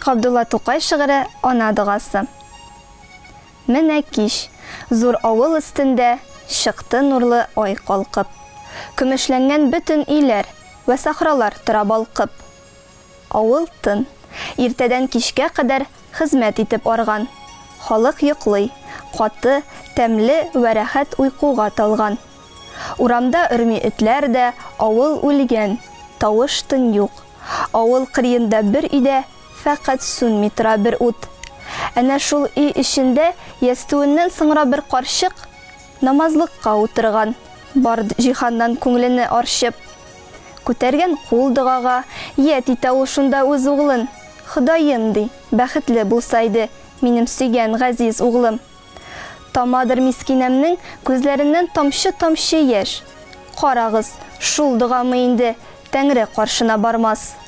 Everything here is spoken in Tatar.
Габдулла Тукай шигыре ана догасы. Менә кич, зур авыл өстендә чыкты нурлы ай калкып. Көмешләнгән бөтен өйләр вә сахралар тора балкып. Авыл тын, иртәдән кичкә кадәр хезмәт итеп арган. Халык йоклый, каты, тәмле вә рәхәт уйкуга талган. Урамда өрми этләр дә, авыл үлгән, тавыш тын юк. Авыл кырыенда бер өйдә фәкать сүнми тора бер ут. Әнә шул өй эчендә ястүеннән соңра бер карчык намазлыкка утырган, бар җиһаннан күңлене арчып. Күтәргән кул догага, ят итә ул шунда үз углын. Ходаем ди, бәхетле булсайды, минем сөйгән газиз углым. Тамадыр мискинәмнең күзләреннән тамчы-тамчы яшь. Карагыз, шул догамы инде Тәңре каршына бармас.